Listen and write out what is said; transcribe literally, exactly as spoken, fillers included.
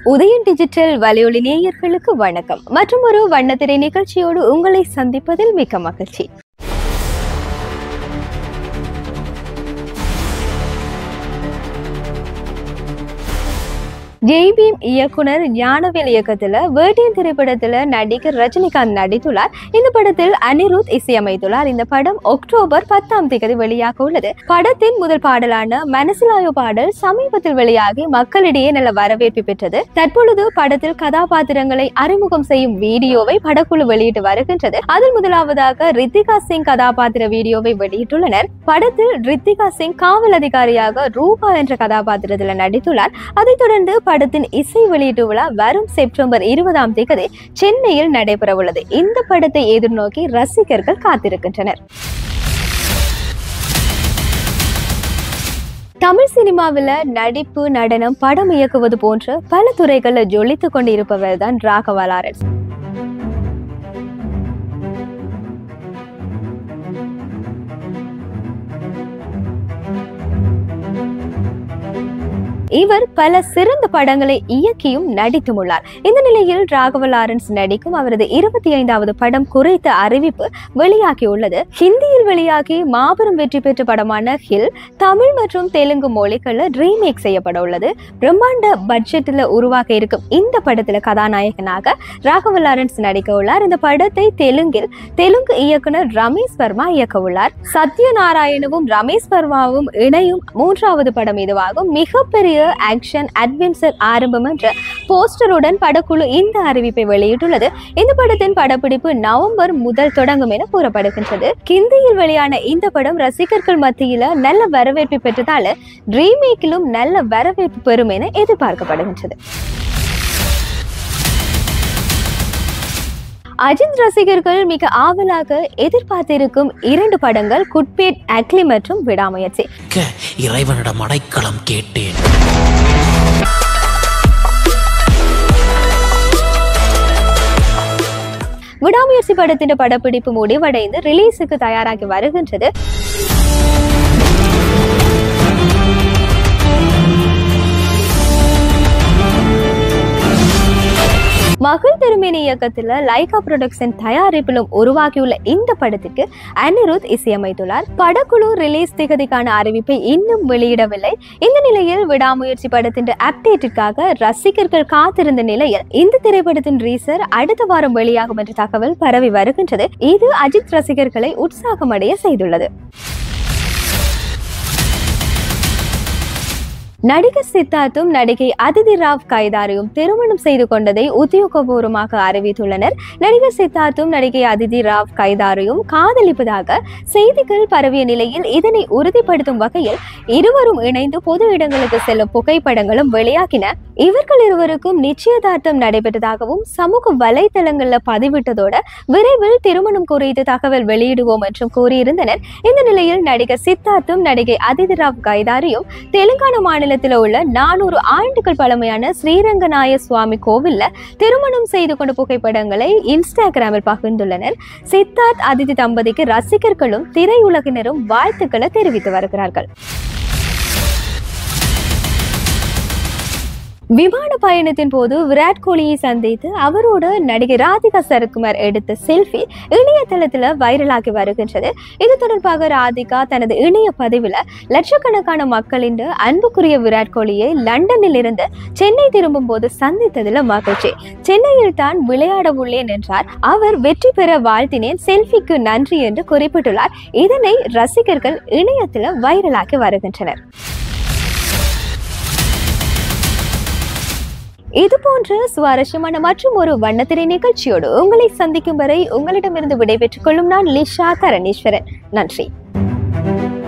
Udayan digital வலையொலி நேயர்களுக்கு வணக்கம். மற்றும் ஒரு வண்ணத்திரை நிகழ்ச்சியோடு உங்களை சந்திப்பதில் மிக்க மகிழ்ச்சி. ஜெய்பீம் இயக்குனர் ஞானவேல் இயக்கத்துல வேட்டையன் திரைப்படத்துல நடிகர் ரஜினிகாந்த் நடித்துள்ளார். இந்த படத்தில் அனிருத் இசையமைத்துள்ளார். இந்த படம் அக்டோபர் பத்தாம் தேதி வெளியாக உள்ளது. படத்தின் முதல் பாடலான மனசிலாயோ பாடல் சமீபத்தில் வெளியாகி மக்களிடையே நல்ல வரவேற்பு பெற்றது. தற்பொழுது படத்தில் கதாபாத்திரங்களை அறிமுகம் செய்யும் வீடியோவை படக்குழு வெளியிட்டு வருகின்றது. அதில் முதலாவதாக ரித்திகா சிங் கதாபாத்திர வீடியோவை வெளியிட்டுள்ளனர். படத்தில் ரித்திகா சிங் காவல் அதிகாரியாக ரூபா என்ற கதாபாத்திரத்தில் நடித்துள்ளார். அதைத் தொடர்ந்து படத்தின் இசை வெளியீட்டு விழா வரும் செப்டம்பர் இருபதாம் தேதி சென்னையில் நடைபெற உள்ளது. இந்த படத்தை எதிர்நோக்கி ரசிகர்கள் காத்திருக்கின்றனர். தமிழ் சினிமாவில் நடிப்பு, நடனம், படம் இயக்குவது போன்ற பல துறைகளில் ஜொலித்துக் கொண்டு இருப்பவர் தான் ராகவா லாரன்ஸ். இவர் பல சிறந்த படங்களை இயக்கியும் நடித்தும் உள்ளார். இந்த நிலையில் ராகவா லாரன்ஸ் நடிக்கும் அவரது இருபத்தி ஐந்தாவது படம் குறித்த அறிவிப்பு வெளியாகியுள்ளது. ஹிந்தியில் வெளியாகி மாபெரும் வெற்றி பெற்ற படமான ஹில் தமிழ் மற்றும் தெலுங்கு மொழிகளில் ரீமேக் செய்யப்பட உள்ளது. பிரம்மாண்ட பட்ஜெட்டில் உருவாக்க இருக்கும் இந்த படத்துல கதாநாயகனாக ராகவா லாரன்ஸ் நடிக்க உள்ளார். இந்த படத்தை தெலுங்கில் தெலுங்கு இயக்குனர் ரமேஷ் வர்மா இயக்க உள்ளார். சத்யநாராயணவும் ரமேஷ் வர்மாவும் இணையும் மூன்றாவது படம் இதுவாகும். மிகப்பெரிய ஆக்ஷன் அட்வென்ச்சர் ஆரம்பம் என்ற போஸ்டருடன் படக்குழு இந்த அறிவிப்பை வெளியிட்டுள்ளது. இந்த படத்தின் படப்பிடிப்பு நவம்பர் முதல் தொடங்கும் என கூறப்படுகின்றது. ஹிந்தியில் வெளியான இந்த படம் ரசிகர்கள் மத்தியில நல்ல வரவேற்பு பெற்றதால ரீமேக்கிலும் நல்ல வரவேற்பு பெறும் என எதிர்பார்க்கப்படுகின்றது. அஜித் ரசிகர்கள் மிக ஆவலாக எதிர்பார்த்திருக்கும் இரண்டு படங்கள் குட்பேட் அக்லி மற்றும் விடாமுயற்சி. இறைவனிடம் அடைக்கலம் கேட்டேன். விடாமுயற்சி படத்தின் படப்பிடிப்பு முடிவடைந்து ரிலீஸுக்கு தயாராகி வருகின்றது. மகள் திருமேனி இயக்கத்துல லைகா புரொடக்ஷன் தயாரிப்பிலும் உருவாகியுள்ள இந்த படத்திற்கு அனிருத் இசையமைத்துள்ளார். படக்குழு ரிலீஸ் திகதிக்கான அறிவிப்பை இன்னும் வெளியிடவில்லை. இந்த நிலையில் விடாமுயற்சி படத்தின் அப்டேட்டிற்காக ரசிகர்கள் காத்திருந்த நிலையில் இந்த திரைப்படத்தின் ரீசர் அடுத்த வாரம் வெளியாகும் என்ற தகவல் பரவி வருகின்றது. இது அஜித் ரசிகர்களை உற்சாகமடைய செய்துள்ளது. நடிகர் சித்தார்த்தும் நடிகை அதிதி ராவ் கைதாரியும் திருமணம் செய்து கொண்டதை உத்தியோகபூர்வமாக அறிவித்துள்ளனர். நடிகர் சித்தார்த்தும் நடிகை அதிதி ராவ் கைதாரியும் காதலிப்பதாக செய்திகள் பரவிய நிலையில் இதனை உறுதிப்படுத்தும் வகையில் இருவரும் இணைந்து பொது இடங்களுக்கு செல்லும் புகைப்படங்களும் வெளியாகின. இவர்கள் இருவருக்கும் நிச்சயதார்த்தம் நடைபெற்றதாகவும் சமூக வலைதளங்கள்ல பதிவிட்டதோடு விரைவில் திருமணம் குறித்து தகவல் வெளியிடுவோம் என்றும் கூறியிருந்தனர். இந்த நிலையில் நடிகர் சித்தார்த்தும் நடிகை அதிதி ராவ் கைதாரியும் தெலுங்கானா மாநில உள்ள நானூறு ஆண்டுகள் பழமையான ஸ்ரீரங்கநாய சுவாமி கோவில்ல திருமணம் செய்து கொண்ட புகைப்படங்களை இன்ஸ்டாகிராமில் பகிர்ந்துள்ளனர். சித்தார்த் அதிதி தம்பதிக்கு ரசிகர்களும் திரையுலகினரும் வாழ்த்துக்களை தெரிவித்து வருகிறார்கள். விமான பயணத்தின் போது விராட் கோலியை சந்தித்து அவரோட நடிகை ராதிகா சரத்குமார் எடுத்த செல்ஃபி இணையதளத்துல வைரலாகி வருகின்றது. இது தொடர்பாக ராதிகா தனது இணைய பதிவுல லட்சக்கணக்கான மக்களின் அன்புக்குரிய விராட் கோலியை லண்டனில் இருந்து சென்னை திரும்பும் போது சந்தித்ததுல மகிழ்ச்சி, சென்னையில் தான் விளையாட உள்ளேன் என்றார். அவர் வெற்றி பெற வாழ்த்தினேன், செல்ஃபிக்கு நன்றி என்று குறிப்பிட்டுள்ளார். இதனை ரசிகர்கள் இணையத்துல வைரலாகி வருகின்றனர். இது போன்ற சுவாரஸ்யமான மற்றும் ஒரு வண்ணத்திரை நிகழ்ச்சியோடு உங்களை சந்திக்கும் வரை உங்களிடமிருந்து விடைபெற்றுக் கொள்ளும் நான் லிஷா தரணீஸ்வரன். நன்றி.